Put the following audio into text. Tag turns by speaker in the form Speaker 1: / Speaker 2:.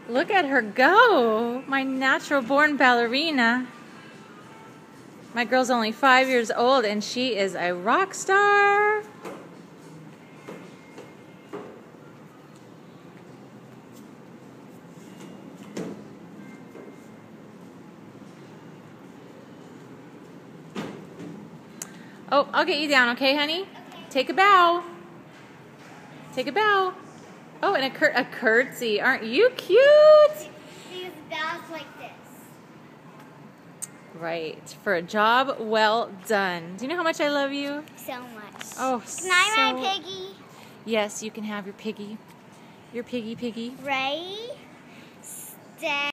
Speaker 1: Look at her go. My natural born ballerina. My girl's only 5 years old and she is a rock star. Oh, I'll get you down, okay, honey?
Speaker 2: Okay.
Speaker 1: Take a bow. Take a bow. Oh, and a curtsy. Aren't you cute?
Speaker 2: These bows like this.
Speaker 1: Right. For a job well done. Do you know how much I love you?
Speaker 2: So much.
Speaker 1: Oh,
Speaker 2: Can I have my piggy?
Speaker 1: Yes, you can have your piggy. Your piggy.
Speaker 2: Ready? Stay.